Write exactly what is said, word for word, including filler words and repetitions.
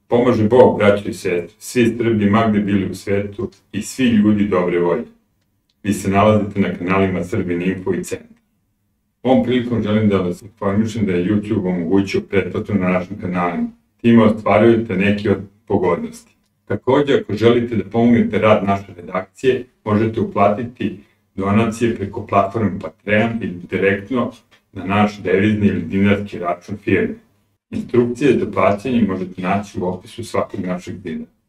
Pomaže Bog, braćo i sestre, svi Srbi ma gde bili u svetu i svi ljudi dobre volje. Vi se nalazite na kanalima Srbin Info i Centar. Ovom prilikom želim da vas informišem da je YouTube omogućio pretplatu na našim kanalima. Time ostvarujete neke od pogodnosti. Također, ako želite da pomognete rad naše redakcije, možete uplatiti donacije preko platforme Patreon ili direktno na naš devizni ili dinarski račun firme. Instrukcije za plaćanje možete naći u opisu svakog našeg videa.